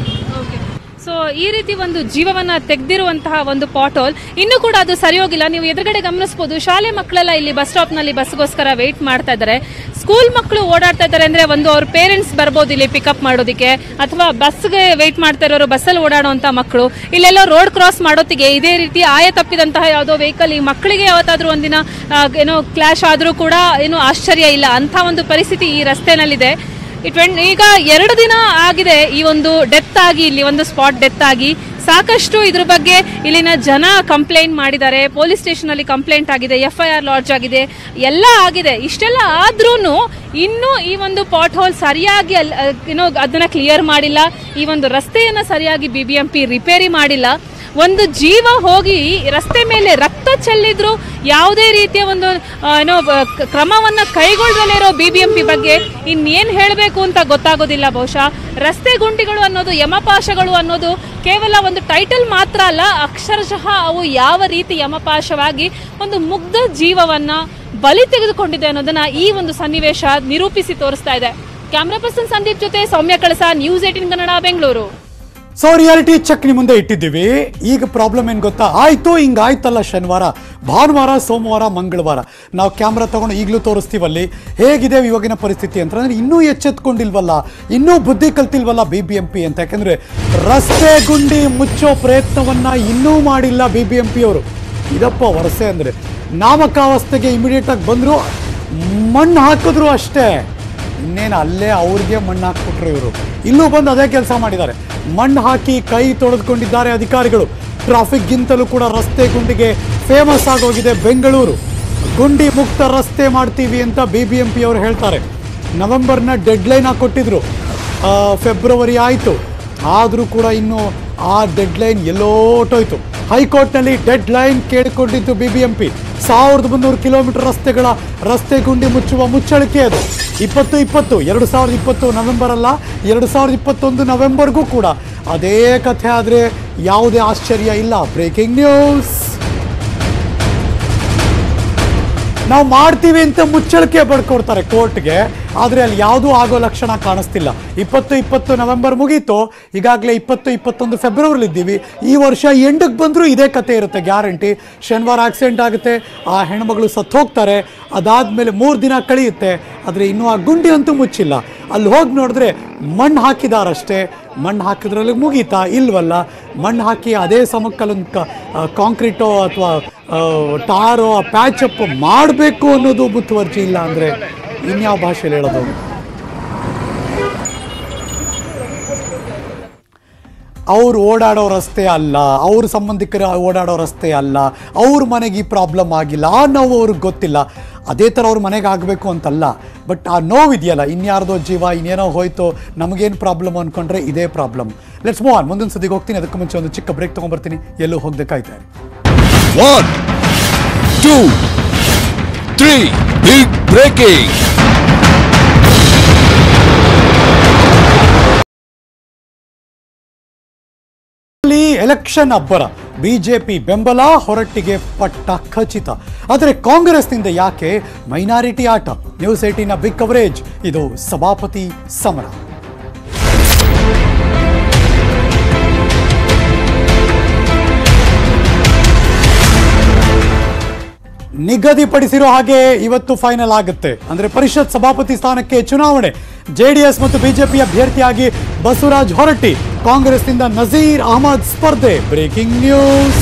ಸೊ ಈ ರೀತಿ ಒಂದು ಜೀವವನ್ನ ತೆಗೆದಿರುವಂತಹ ಒಂದು ಪಾಟ್ ಹೋಲ್ ಇನ್ನೂ ಕೂಡ ಅದು ಸರಿ ಹೋಗಿಲ್ಲ. ನೀವು ಎದುರುಗಡೆ ಗಮನಿಸಬಹುದು, ಶಾಲೆ ಮಕ್ಕಳೆಲ್ಲ ಇಲ್ಲಿ ಬಸ್ ಸ್ಟಾಪ್ ನಲ್ಲಿ ಬಸ್ಗೋಸ್ಕರ ವೇಟ್ ಮಾಡ್ತಾ ಇದ್ದಾರೆ. ಸ್ಕೂಲ್ ಮಕ್ಕಳು ಓಡಾಡ್ತಾ ಇದ್ದಾರೆ ಅಂದ್ರೆ ಒಂದು ಅವ್ರ ಪೇರೆಂಟ್ಸ್ ಬರ್ಬೋದು ಇಲ್ಲಿ ಪಿಕಪ್ ಮಾಡೋದಕ್ಕೆ, ಅಥವಾ ಬಸ್ಗೆ ವೇಟ್ ಮಾಡ್ತಾ ಇರೋರು, ಬಸ್ಸಲ್ಲಿ ಓಡಾಡುವಂತ ಮಕ್ಕಳು ಇಲ್ಲೆಲ್ಲೋ ರೋಡ್ ಕ್ರಾಸ್ ಮಾಡೋತ್ತಿಗೆ ಇದೇ ರೀತಿ ಆಯ ತಪ್ಪಿದಂತಹ ಯಾವುದೋ ವೆಹಿಕಲ್ ಈ ಮಕ್ಕಳಿಗೆ ಯಾವತ್ತಾದ್ರೂ ಒಂದಿನ ಏನೋ ಕ್ಲಾಶ್ ಆದ್ರೂ ಕೂಡ ಏನು ಆಶ್ಚರ್ಯ ಇಲ್ಲ. ಅಂತ ಒಂದು ಪರಿಸ್ಥಿತಿ ಈ ರಸ್ತೆನಲ್ಲಿದೆ. ಈಗ ಎರಡು ದಿನ ಆಗಿದೆ ಈ ಒಂದು ಡೆತ್ ಆಗಿ, ಇಲ್ಲಿ ಒಂದು ಸ್ಪಾಟ್ ಡೆತ್ ಆಗಿ. ಸಾಕಷ್ಟು ಇದ್ರ ಬಗ್ಗೆ ಇಲ್ಲಿನ ಜನ ಕಂಪ್ಲೇಂಟ್ ಮಾಡಿದ್ದಾರೆ, ಪೊಲೀಸ್ ಸ್ಟೇಷನ್ ಅಲ್ಲಿ ಕಂಪ್ಲೇಂಟ್ ಆಗಿದೆ, ಎಫ್ ಐ ಆರ್ ಲಾಡ್ಜ್ ಆಗಿದೆ, ಎಲ್ಲ ಆಗಿದೆ. ಇಷ್ಟೆಲ್ಲ ಆದ್ರೂನು ಇನ್ನೂ ಈ ಒಂದು ಪಾಟ್ ಹೋಲ್ ಸರಿಯಾಗಿ ಏನೋ ಅದನ್ನ ಕ್ಲಿಯರ್ ಮಾಡಿಲ್ಲ. ಈ ಒಂದು ರಸ್ತೆಯನ್ನ ಸರಿಯಾಗಿ ಬಿಬಿಎಂಪಿ ರಿಪೇರಿ ಮಾಡಿಲ್ಲ. ಒಂದು ಜೀವ ಹೋಗಿ ರಸ್ತೆ ಮೇಲೆ ರಕ್ತ ಚೆಲ್ಲಿದ್ರು ಯಾವುದೇ ರೀತಿಯ ಒಂದು ಏನೋ ಕ್ರಮವನ್ನ ಕೈಗೊಳ್ಳದಲ್ಲೇ ಇರೋ ಬಿಬಿಎಂಪಿ ಬಗ್ಗೆ ಇನ್ನೇನ್ ಹೇಳಬೇಕು ಅಂತ ಗೊತ್ತಾಗೋದಿಲ್ಲ. ಬಹುಶಃ ರಸ್ತೆ ಗುಂಡಿಗಳು ಅನ್ನೋದು, ಯಮಪಾಶಗಳು ಅನ್ನೋದು ಕೇವಲ ಒಂದು ಟೈಟಲ್ ಮಾತ್ರ ಅಲ್ಲ, ಅಕ್ಷರಶಃ ಅವು ಯಾವ ರೀತಿ ಯಮಪಾಶವಾಗಿ ಒಂದು ಮುಗ್ಧ ಜೀವವನ್ನ, ಬಲಿ ತೆಗೆದುಕೊಂಡಿದೆ ಅನ್ನೋದನ್ನ ಈ ಒಂದು ಸನ್ನಿವೇಶ ನಿರೂಪಿಸಿ ತೋರಿಸ್ತಾ ಇದೆ. ಕ್ಯಾಮ್ರಾ ಪರ್ಸನ್ ಸಂದೀಪ್ ಜೊತೆ Soumya Kalasa, news eighteen Kannada, Bengaluru. So reality check ನಿಮ್ಮ ಮುಂದೆ ಇಟ್ಟಿದ್ದೀವಿ. ಈಗ ಪ್ರಾಬ್ಲಮ್ ಏನು ಗೊತ್ತಾ, ಆಯ್ತು ಹಿಂಗಾಯ್ತಲ್ಲ ಶನಿವಾರ, ಭಾನುವಾರ, ಸೋಮವಾರ, ಮಂಗಳವಾರ ನಾವು ಕ್ಯಾಮ್ರಾ ತಗೊಂಡು ಈಗಲೂ ತೋರಿಸ್ತೀವಲ್ಲಿ ಹೇಗಿದೆ ಇವಾಗಿನ ಪರಿಸ್ಥಿತಿ ಅಂತ. ಅಂದರೆ ಇನ್ನೂ ಎಚ್ಚೆತ್ಕೊಂಡಿಲ್ವಲ್ಲ, ಇನ್ನೂ ಬುದ್ಧಿ ಕಲ್ತಿಲ್ವಲ್ಲ ಬಿ ಬಿ ಎಂ ಪಿ ಅಂತ. ಯಾಕೆಂದರೆ ರಸ್ತೆ ಗುಂಡಿ ಮುಚ್ಚೋ ಪ್ರಯತ್ನವನ್ನು ಇನ್ನೂ ಮಾಡಿಲ್ಲ ಬಿ ಬಿ ಎಂ ಪಿ ಅವರು. ಇದಪ್ಪ ವರಸೆ ಅಂದರೆ ನಾಮಕಾವಸ್ಥೆಗೆ ಇಮಿಡಿಯೇಟಾಗಿ ಬಂದರು, ಮಣ್ಣು ಹಾಕಿದ್ರು ಅಷ್ಟೇ, ಇನ್ನೇನು ಅಲ್ಲೇ ಅವ್ರಿಗೆ ಮಣ್ಣು ಹಾಕ್ಬಿಟ್ರು ಇವರು. ಇಲ್ಲೂ ಬಂದು ಅದೇ ಕೆಲಸ ಮಾಡಿದ್ದಾರೆ, ಮಣ್ಣು ಹಾಕಿ ಕೈ ತೊಳೆದುಕೊಂಡಿದ್ದಾರೆ ಅಧಿಕಾರಿಗಳು. ಟ್ರಾಫಿಕ್ಗಿಂತಲೂ ಕೂಡ ರಸ್ತೆ ಗುಂಡಿಗೆ ಫೇಮಸ್ ಆಗೋಗಿದೆ ಬೆಂಗಳೂರು. ಗುಂಡಿ ಮುಕ್ತ ರಸ್ತೆ ಮಾಡ್ತೀವಿ ಅಂತ ಬಿ ಬಿ ಎಂ ಪಿ ಅವರು ಹೇಳ್ತಾರೆ. ನವೆಂಬರ್ನ ಡೆಡ್ಲೈನ್ ಕೊಟ್ಟಿದ್ರು, ಫೆಬ್ರವರಿ ಆಯಿತು, ಆದರೂ ಕೂಡ ಇನ್ನೂ ಆ ಡೆಡ್ಲೈನ್ ಎಲ್ಲೋ ಹೊಟ್ಟೋಯ್ತು. ಹೈಕೋರ್ಟ್ನಲ್ಲಿ ಡೆಡ್ ಲೈನ್ ಕೇಳಿಕೊಂಡಿದ್ದು ಬಿ ಬಿ ಎಂ ಪಿ. ಸಾವಿರದ ಮುನ್ನೂರು ಕಿಲೋಮೀಟರ್ ರಸ್ತೆಗಳ ರಸ್ತೆ ಗುಂಡಿ ಮುಚ್ಚುವ ಮುಚ್ಚಳಿಕೆ ಅದು. ಇಪ್ಪತ್ತು ಇಪ್ಪತ್ತು ಎರಡು ಸಾವಿರದ ಇಪ್ಪತ್ತು ನವೆಂಬರ್ ಅಲ್ಲ, ಎರಡು ಸಾವಿರದ ಇಪ್ಪತ್ತೊಂದು ನವೆಂಬರ್ಗೂ ಕೂಡ ಅದೇ ಕಥೆ ಆದರೆ ಯಾವುದೇ ಆಶ್ಚರ್ಯ ಇಲ್ಲ. ಬ್ರೇಕಿಂಗ್ ನ್ಯೂಸ್, ನಾವು ಮಾಡ್ತೀವಿ ಅಂತ ಮುಚ್ಚಳಿಕೆ ಬರ್ಕೊಡ್ತಾರೆ ಕೋರ್ಟ್ಗೆ, ಆದರೆ ಅಲ್ಲಿ ಯಾವುದೂ ಆಗೋ ಲಕ್ಷಣ ಕಾಣಿಸ್ತಿಲ್ಲ. ಇಪ್ಪತ್ತು ಇಪ್ಪತ್ತು ನವೆಂಬರ್ ಮುಗೀತು, ಈಗಾಗಲೇ ಇಪ್ಪತ್ತು ಇಪ್ಪತ್ತೊಂದು ಫೆಬ್ರವರಿಲಿ ಇದ್ದೀವಿ. ಈ ವರ್ಷ ಎಂಡಕ್ಕೆ ಬಂದರೂ ಇದೇ ಕತೆ ಇರುತ್ತೆ ಗ್ಯಾರಂಟಿ. ಶನಿವಾರ ಆಕ್ಸಿಡೆಂಟ್ ಆಗುತ್ತೆ, ಆ ಹೆಣ್ಮಗಳು ಸತ್ತು ಹೋಗ್ತಾರೆ, ಅದಾದಮೇಲೆ ಮೂರು ದಿನ ಕಳೆಯುತ್ತೆ, ಆದರೆ ಇನ್ನೂ ಆ ಗುಂಡಿ ಅಂತೂ ಮುಚ್ಚಿಲ್ಲ. ಅಲ್ಲಿ ಹೋಗಿ ನೋಡಿದ್ರೆ ಮಣ್ಣು ಹಾಕಿದಾರಷ್ಟೇ. ಮಣ್ಣು ಹಾಕಿದ್ರಲ್ಲಿ ಮುಗೀತಾ? ಇಲ್ವಲ್ಲ. ಮಣ್ಣು ಹಾಕಿ ಅದೇ ಸಮಕ್ಕಲ್ಲೊಂದು ಕ ಕಾಂಕ್ರೀಟೋ ಅಥವಾ ಟಾರೋ ಪ್ಯಾಚಪ್ ಮಾಡಬೇಕು ಅನ್ನೋದು ಮುತುವರ್ಜಿ ಇಲ್ಲ ಅಂದರೆ ಇನ್ಯಾವ ಭಾಷೆಯಲ್ಲಿ ಹೇಳೋದು? ಅವ್ರು ಓಡಾಡೋ ರಸ್ತೆ ಅಲ್ಲ, ಅವ್ರ ಸಂಬಂಧಿಕರ ಓಡಾಡೋ ರಸ್ತೆ ಅಲ್ಲ, ಅವ್ರ ಮನೆಗೆ ಈ ಪ್ರಾಬ್ಲಮ್ ಆಗಿಲ್ಲ, ಆ ನೋವು ಅವ್ರಿಗೆ ಗೊತ್ತಿಲ್ಲ. ಅದೇ ಥರ ಅವ್ರ ಮನೆಗೆ ಆಗಬೇಕು ಅಂತಲ್ಲ, ಬಟ್ ಆ ನೋವಿದೆಯಲ್ಲ, ಇನ್ಯಾರ್ದೋ ಜೀವ ಇನ್ನೇನೋ ಹೋಯ್ತು, ನಮಗೇನು ಪ್ರಾಬ್ಲಮ್ ಅಂದ್ಕೊಂಡ್ರೆ ಇದೇ ಪ್ರಾಬ್ಲಮ್. Let's move on. ಮುಂದಿನ ಸದಿಗೆ ಹೋಗ್ತೀನಿ, ಅದಕ್ಕೆ ಮುಂಚೆ ಒಂದು ಚಿಕ್ಕ ಬ್ರೇಕ್ ತೊಗೊಂಡ್ಬರ್ತೀನಿ, ಎಲ್ಲೂ ಹೋಗದೆ ಕಾಯ್ತಾ ಇರಿ. One two three big breaking. Election ಅಬ್ಬರ, ಬಿಜೆಪಿ ಬೆಂಬಲ ಹೊರಟ್ಟಿಗೆ ಪಟ್ಟ ಖಚಿತ. ಆದರೆ ಕಾಂಗ್ರೆಸ್ನಿಂದ ಯಾಕೆ ಮೈನಾರಿಟಿ ಆಟ? News eighteen big coverage. ಇದು ಸಭಾಪತಿ ಸಮರ. ನಿಗದಿಪಡಿಸಿರೋ ಹಾಗೆ ಇವತ್ತು ಫೈನಲ್ ಆಗುತ್ತೆ. ಅಂದರೆ ಪರಿಷತ್ ಸಭಾಪತಿ ಸ್ಥಾನಕ್ಕೆ ಚುನಾವಣೆ. ಜೆಡಿಎಸ್ ಮತ್ತು ಬಿಜೆಪಿ ಅಭ್ಯರ್ಥಿಯಾಗಿ ಬಸವರಾಜ್ ಹೊರಟ್ಟಿ, ಕಾಂಗ್ರೆಸ್ನಿಂದ ನಜೀರ್ ಅಹಮದ್ ಸ್ಪರ್ಧೆ. Breaking news.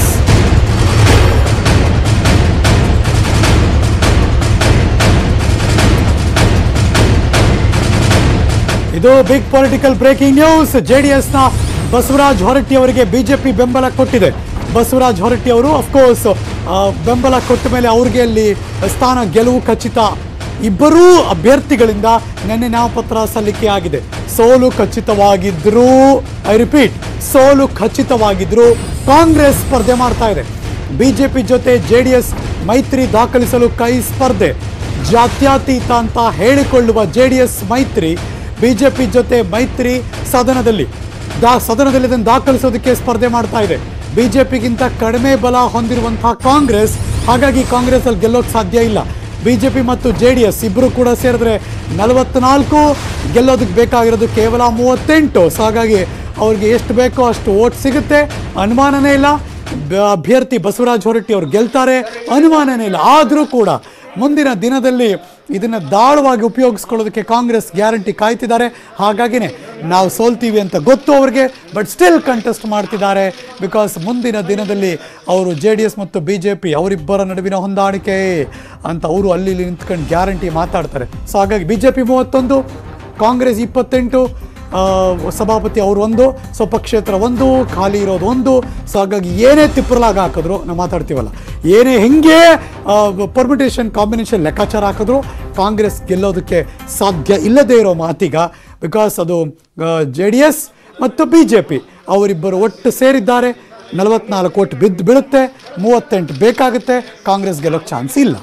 ಇದು ಬಿಗ್ ಪೊಲಿಟಿಕಲ್ ಬ್ರೇಕಿಂಗ್ ನ್ಯೂಸ್. ಜೆಡಿಎಸ್ನ ಬಸವರಾಜ್ ಹೊರಟ್ಟಿ ಅವರಿಗೆ ಬಿಜೆಪಿ ಬೆಂಬಲ ಕೊಟ್ಟಿದೆ. ಬಸವರಾಜ್ ಹೊರಟ್ಟಿ ಅವರು ಅಫ್ಕೋರ್ಸ್ ಬೆಂಬಲ ಕೊಟ್ಟ ಮೇಲೆ ಅವ್ರಿಗೆ ಅಲ್ಲಿ ಸ್ಥಾನ ಗೆಲುವು ಖಚಿತ. ಇಬ್ಬರೂ ಅಭ್ಯರ್ಥಿಗಳಿಂದ ನಿನ್ನೆ ನಾಮಪತ್ರ ಸಲ್ಲಿಕೆ ಆಗಿದೆ. ಸೋಲು ಖಚಿತವಾಗಿದ್ರೂ, ಐ ರಿಪೀಟ್, ಸೋಲು ಖಚಿತವಾಗಿದ್ರೂ ಕಾಂಗ್ರೆಸ್ ಸ್ಪರ್ಧೆ ಮಾಡ್ತಾ ಇದೆ. ಬಿಜೆಪಿ ಜೊತೆ ಜೆಡಿಎಸ್ ಮೈತ್ರಿ ದಾಖಲಿಸಲು ಕೈ ಸ್ಪರ್ಧೆ. ಜಾತ್ಯತೀತ ಅಂತ ಹೇಳಿಕೊಳ್ಳುವ ಜೆಡಿಎಸ್ ಮೈತ್ರಿ ಬಿಜೆಪಿ ಜೊತೆ ಮೈತ್ರಿ ಸದನದಲ್ಲಿ ದಾ ಸದನದಲ್ಲಿ ಅದನ್ನು ದಾಖಲಿಸೋದಕ್ಕೆ ಸ್ಪರ್ಧೆ ಮಾಡ್ತಾ ಇದೆ. ಬಿಜೆಪಿಗಿಂತ ಕಡಿಮೆ ಬಲ ಹೊಂದಿರುವಂತಹ ಕಾಂಗ್ರೆಸ್, ಹಾಗಾಗಿ ಕಾಂಗ್ರೆಸ್ ಅಲ್ಲಿ ಗೆಲ್ಲೋಕೆ ಸಾಧ್ಯ ಇಲ್ಲ. ಬಿಜೆಪಿ ಮತ್ತು ಜೆ ಡಿ ಎಸ್ ಇಬ್ಬರು ಕೂಡ ಸೇರಿದ್ರೆ ನಲವತ್ನಾಲ್ಕು, ಗೆಲ್ಲೋದಕ್ಕೆ ಬೇಕಾಗಿರೋದು ಕೇವಲ ಮೂವತ್ತೆಂಟು. ಸೊ ಹಾಗಾಗಿ ಅವ್ರಿಗೆ ಎಷ್ಟು ಬೇಕೋ ಅಷ್ಟು ಓಟ್ ಸಿಗುತ್ತೆ, ಅನುಮಾನನೇ ಇಲ್ಲ. ಅಭ್ಯರ್ಥಿ ಬಸವರಾಜ್ ಹೊರಟ್ಟಿ ಅವರು ಗೆಲ್ತಾರೆ, ಅನುಮಾನನೇ ಇಲ್ಲ. ಆದರೂ ಕೂಡ ಮುಂದಿನ ದಿನದಲ್ಲಿ ಇದನ್ನು ದಾಳವಾಗಿ ಉಪಯೋಗಿಸ್ಕೊಳ್ಳೋದಕ್ಕೆ ಕಾಂಗ್ರೆಸ್ ಗ್ಯಾರಂಟಿ ಕಾಯ್ತಿದ್ದಾರೆ. ಹಾಗಾಗಿನೇ ನಾವು ಸೋಲ್ತೀವಿ ಅಂತ ಗೊತ್ತು ಅವ್ರಿಗೆ, ಬಟ್ ಸ್ಟಿಲ್ ಕಂಟೆಸ್ಟ್ ಮಾಡ್ತಿದ್ದಾರೆ. ಬಿಕಾಸ್ ಮುಂದಿನ ದಿನದಲ್ಲಿ ಅವರು ಜೆ ಡಿ ಎಸ್ ಮತ್ತು ಬಿ ಜೆ ಪಿ ಅವರಿಬ್ಬರ ನಡುವಿನ ಹೊಂದಾಣಿಕೆ ಅಂತ ಅವರು ಅಲ್ಲಿ ಇಲ್ಲಿ ನಿಂತ್ಕೊಂಡು ಗ್ಯಾರಂಟಿ ಮಾತಾಡ್ತಾರೆ. ಸೊ ಹಾಗಾಗಿ ಬಿ ಜೆ ಪಿ ಮೂವತ್ತೊಂದು, ಕಾಂಗ್ರೆಸ್ ಇಪ್ಪತ್ತೆಂಟು, ಸಭಾಪತಿ ಅವರು ಒಂದು, ಸ್ವಪಕ್ಷೇತ್ರ ಒಂದು, ಖಾಲಿ ಇರೋದು ಒಂದು. ಸೊ ಹಾಗಾಗಿ ಏನೇ ತಿಪ್ಪರಲಾಗ ಹಾಕಿದ್ರು, ನಾವು ಮಾತಾಡ್ತೀವಲ್ಲ, ಏನೇ ಹೆಂಗೆ ಪರ್ಮಿಟೇಷನ್ ಕಾಂಬಿನೇಷನ್ ಲೆಕ್ಕಾಚಾರ ಹಾಕಿದ್ರು ಕಾಂಗ್ರೆಸ್ ಗೆಲ್ಲೋದಕ್ಕೆ ಸಾಧ್ಯ ಇಲ್ಲದೇ ಇರೋ ಮಾತೀಗ. ಬಿಕಾಸ್ ಅದು ಜೆ ಡಿ ಎಸ್ ಮತ್ತು ಬಿ ಜೆ ಪಿ ಅವರಿಬ್ಬರು ಒಟ್ಟು ಸೇರಿದ್ದಾರೆ. ನಲವತ್ನಾಲ್ಕು ಒಟ್ಟು ಬಿದ್ದು ಬೀಳುತ್ತೆ, ಮೂವತ್ತೆಂಟು ಬೇಕಾಗುತ್ತೆ, ಕಾಂಗ್ರೆಸ್ ಗೆಲ್ಲೋಕ್ಕೆ ಚಾನ್ಸ್ ಇಲ್ಲ.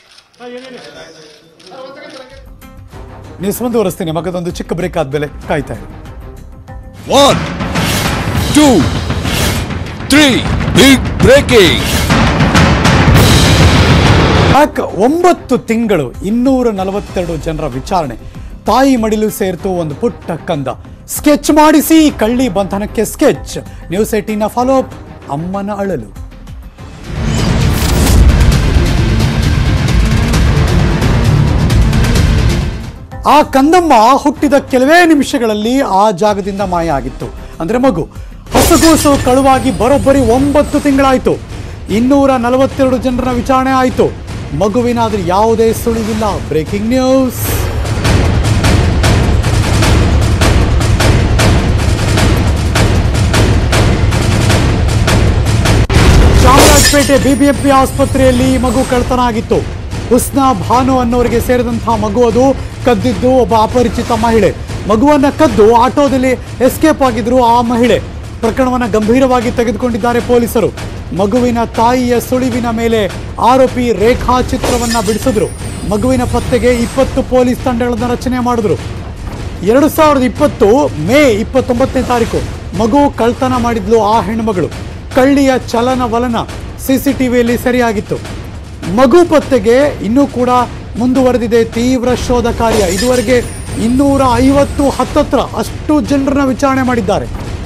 ನ್ಯೂಸ್ ಮುಂದುವರಿಸ್ತೀನಿ, ಮಗದೊಂದು ಚಿಕ್ಕ ಬ್ರೇಕ್ ಆದ್ಮೇಲೆ ಕಾಯ್ತಾ ಇರಿ. One two three big breaking. Back. ಒಂಬತ್ತು ತಿಂಗಳು ಇನ್ನೂರ ನಲವತ್ತೆರಡು ಜನರ ವಿಚಾರಣೆ. ತಾಯಿ ಮಡಿಲು ಸೇರ್ತು ಒಂದು ಪುಟ್ಟ ಕಂದ. ಸ್ಕೆಚ್ ಮಾಡಿಸಿ ಕಳ್ಳಿ ಬಂಧನಕ್ಕೆ sketch. News eighteen follow up. ಅಮ್ಮನ ಅಳಲು. ಆ ಕಂದಮ್ಮ ಹುಟ್ಟಿದ ಕೆಲವೇ ನಿಮಿಷಗಳಲ್ಲಿ ಆ ಜಾಗದಿಂದ ಮಾಯ ಆಗಿತ್ತು. ಅಂದ್ರೆ ಮಗು ಹೊಸಗೂಸು ಕಳುವಾಗಿ ಬರೋಬ್ಬರಿ ಒಂಬತ್ತು ತಿಂಗಳಾಯಿತು. ಇನ್ನೂರ ನಲವತ್ತೆರಡು ಜನರ ವಿಚಾರಣೆ ಆಯಿತು. ಮಗುವಿನಾದ್ರೆ ಯಾವುದೇ ಸುಳಿವಿಲ್ಲ. Breaking news. ಚಾಮರಾಜಪೇಟೆ ಬಿಬಿಎಂಪಿ ಆಸ್ಪತ್ರೆಯಲ್ಲಿ ಮಗು ಕಳ್ತನ ಆಗಿತ್ತು. ಹುಸ್ನಾ ಭಾನು ಅನ್ನೋರಿಗೆ ಸೇರಿದಂತಹ ಮಗು ಅದು. ಕದ್ದಿದ್ದು ಒಬ್ಬ ಅಪರಿಚಿತ ಮಹಿಳೆ. ಮಗುವನ್ನ ಕದ್ದು ಆಟೋದಲ್ಲಿ ಎಸ್ಕೇಪ್ ಆಗಿದ್ರು ಆ ಮಹಿಳೆ. ಪ್ರಕರಣವನ್ನು ಗಂಭೀರವಾಗಿ ತೆಗೆದುಕೊಂಡಿದ್ದಾರೆ ಪೊಲೀಸರು. ಮಗುವಿನ ತಾಯಿಯ ಸುಳಿವಿನ ಮೇಲೆ ಆರೋಪಿ ರೇಖಾ ಚಿತ್ರವನ್ನ ಬಿಡಿಸಿದ್ರು. ಮಗುವಿನ ಪತ್ತೆಗೆ ಇಪ್ಪತ್ತು ಪೊಲೀಸ್ ತಂಡಗಳನ್ನು ರಚನೆ ಮಾಡಿದ್ರು. ಎರಡು ಸಾವಿರದ ಇಪ್ಪತ್ತು ಮೇ ಇಪ್ಪತ್ತೊಂಬತ್ತನೇ ತಾರೀಕು ಮಗು ಕಳ್ತನ ಮಾಡಿದ್ಲು ಆ ಹೆಣ್ಮಗಳು. ಕಳ್ಳಿಯ ಚಲನವಲನ ಸಿಸಿಟಿವಿಯಲ್ಲಿ ಸರಿಯಾಗಿತ್ತು. ಮಗು ಪತ್ತೆಗೆ ಇನ್ನೂ ಕೂಡ ಮುಂದುವರೆದಿದೆ ತೀವ್ರ ಶೋಧ ಕಾರ್ಯ. ಇದುವರೆಗೆ ಇನ್ನೂರ ಐವತ್ತು ಹತ್ತತ್ರ ಅಷ್ಟು ಜನರನ್ನ ವಿಚಾರಣೆ ಮಾಡಿದ್ದಾರೆ.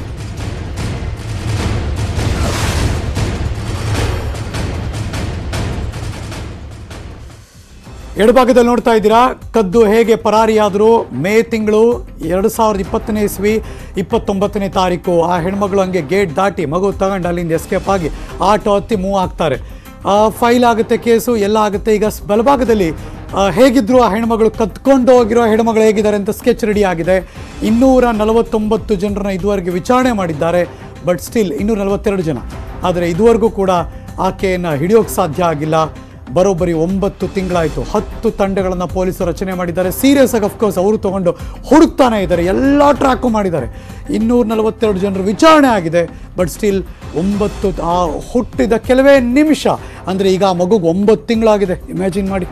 ಎಡಭಾಗದಲ್ಲಿ ನೋಡ್ತಾ ಇದ್ದೀರಾ ಕದ್ದು ಹೇಗೆ ಪರಾರಿಯಾದರು. ಮೇ ತಿಂಗಳು ಎರಡು ಸಾವಿರದ ಇಪ್ಪತ್ತನೇ ಇಸ್ವಿ ಇಪ್ಪತ್ತೊಂಬತ್ತನೇ ತಾರೀಕು ಆ ಹೆಣ್ಮಗಳು ಹಂಗೆ ಗೇಟ್ ದಾಟಿ ಮಗು ತಗೊಂಡು ಅಲ್ಲಿಂದ ಎಸ್ಕೇಪ್ ಆಗಿ ಆಟೋ ಹತ್ತಿ ಮೂವ್ ಆಗ್ತಾರೆ. ಫೈಲ್ ಆಗುತ್ತೆ ಕೇಸು, ಎಲ್ಲ ಆಗುತ್ತೆ. ಈಗ ಬಲಭಾಗದಲ್ಲಿ ಹೇಗಿದ್ರು ಆ ಹೆಣ್ಮಗಳು ಕತ್ಕೊಂಡು ಹೋಗಿರೋ ಹೆಣ್ಮಗಳು ಹೇಗಿದ್ದಾರೆ ಅಂತ ಸ್ಕೆಚ್ ರೆಡಿ ಆಗಿದೆ. ಇನ್ನೂರ ನಲವತ್ತೊಂಬತ್ತು ಜನರನ್ನ ಇದುವರೆಗೆ ವಿಚಾರಣೆ ಮಾಡಿದ್ದಾರೆ. ಬಟ್ ಸ್ಟಿಲ್ ಇನ್ನೂರ ನಲವತ್ತೆರಡು ಜನ. ಆದರೆ ಇದುವರೆಗೂ ಕೂಡ ಆಕೆಯನ್ನು ಹಿಡಿಯೋಕ್ಕೆ ಸಾಧ್ಯ ಆಗಿಲ್ಲ. ಬರೋಬ್ಬರಿ ಒಂಬತ್ತು ತಿಂಗಳಾಯಿತು. ಹತ್ತು ತಂಡಗಳನ್ನು ಪೊಲೀಸರು ರಚನೆ ಮಾಡಿದ್ದಾರೆ. ಸೀರಿಯಸ್ ಆಗಿ ಅಫ್ಕೋರ್ಸ್ ಅವರು ತೊಗೊಂಡು ಹುಡುಕ್ತಾನೆ ಇದ್ದಾರೆ. ಎಲ್ಲ ಟ್ರ್ಯಾಕು ಮಾಡಿದ್ದಾರೆ. ಇನ್ನೂರ ನಲವತ್ತೆರಡು ಜನರು ವಿಚಾರಣೆ ಆಗಿದೆ. ಬಟ್ ಸ್ಟಿಲ್ ಒಂಬತ್ತು ಆ ಹುಟ್ಟಿದ ಕೆಲವೇ ನಿಮಿಷ ಅಂದರೆ ಈಗ ಆ ಮಗುಗೆ ಒಂಬತ್ತು ತಿಂಗಳಾಗಿದೆ. ಇಮ್ಯಾಜಿನ್ ಮಾಡಿ.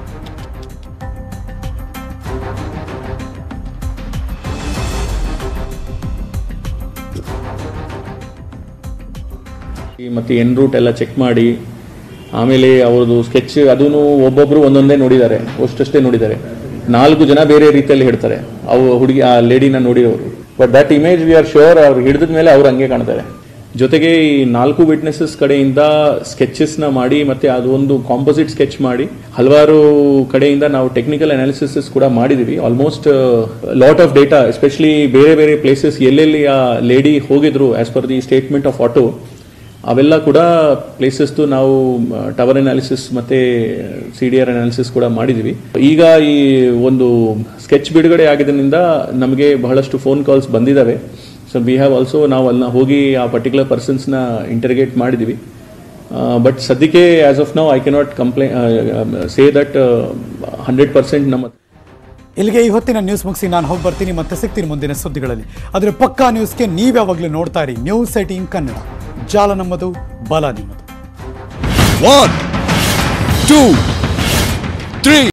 ಮತ್ತು ಎನ್ ರೂಟ್ ಎಲ್ಲ ಚೆಕ್ ಮಾಡಿ ಆಮೇಲೆ ಅವ್ರದ್ದು ಸ್ಕೆಚ್ ಅದೂ ಒಬ್ಬೊಬ್ರು ಒಂದೊಂದೇ ನೋಡಿದ್ದಾರೆ, ಅಷ್ಟಷ್ಟೇ ನೋಡಿದ್ದಾರೆ. ನಾಲ್ಕು ಜನ ಬೇರೆ ರೀತಿಯಲ್ಲಿ ಹೇಳ್ತಾರೆ ಅವು ಹುಡುಗಿ ಆ ಲೇಡಿನ ನೋಡಿರೋರು. But that image we are sure ಅವ್ರು ಹಿಡಿದ ಮೇಲೆ ಅವ್ರು ಹಂಗೆ ಕಾಣ್ತಾರೆ. ಜೊತೆಗೆ ಈ ನಾಲ್ಕು ವಿಟ್ನೆಸಸ್ ಕಡೆಯಿಂದ ಸ್ಕೆಚಸ್ನ ಮಾಡಿ ಮತ್ತೆ ಅದು ಒಂದು ಕಾಂಪೋಸಿಟ್ ಸ್ಕೆಚ್ ಮಾಡಿ ಹಲವಾರು ಕಡೆಯಿಂದ ನಾವು ಟೆಕ್ನಿಕಲ್ ಅನಾಲಿಸಿಸ್ ಕೂಡ ಮಾಡಿದೀವಿ. Almost lot of data especially ಬೇರೆ ಬೇರೆ ಪ್ಲೇಸಸ್ ಎಲ್ಲೆಲ್ಲಿ ಆ ಲೇಡಿ ಹೋಗಿದ್ರು as per the statement of auto ಅವೆಲ್ಲ ಕೂಡ ಪ್ಲೇಸಸ್ದು ನಾವು ಟವರ್ ಅನಾಲಿಸಿಸ್ ಮತ್ತೆ ಸಿ ಡಿ ಆರ್ ಅನಾಲಿಸಿಸ್ ಕೂಡ ಮಾಡಿದ್ವಿ. ಈಗ ಈ ಒಂದು ಸ್ಕೆಚ್ ಬಿಡುಗಡೆ ಆಗಿದ್ದರಿಂದ ನಮಗೆ ಬಹಳಷ್ಟು ಫೋನ್ ಕಾಲ್ಸ್ ಬಂದಿದ್ದಾವೆ. ಸೊ ವಿ ಹ್ಯಾವ್ ಆಲ್ಸೋ ನಾವು ಅಲ್ಲ ಹೋಗಿ ಆ ಪರ್ಟಿಕ್ಯುಲರ್ ಪರ್ಸನ್ಸ್ನ ಇಂಟರ್ಗೇಟ್ ಮಾಡಿದ್ವಿ. ಬಟ್ ಸದ್ಯಕ್ಕೆ as of now I cannot completely say that hundred percent ನಮ್ಮ. ಇಲ್ಲಿಗೆ ಈ ಹೊತ್ತಿನ ನ್ಯೂಸ್ ಮುಗಿಸಿ ನಾನು ಹೋಗಿ ಬರ್ತೀನಿ. ಮತ್ತೆ ಸಿಗ್ತೀನಿ ಮುಂದಿನ ಸುದ್ದಿಗಳಲ್ಲಿ. ಆದರೆ ಪಕ್ಕಾ ನ್ಯೂಸ್ಗೆ ನೀವು ಯಾವಾಗಲೂ ನೋಡ್ತಾ ಇರಿ ನ್ಯೂಸ್ ಏಟೀನ್ ಕನ್ನಡ. ಜಾಲ ನಮ್ಮದು, ಬಲ ನಿಮ್ಮದು. One two three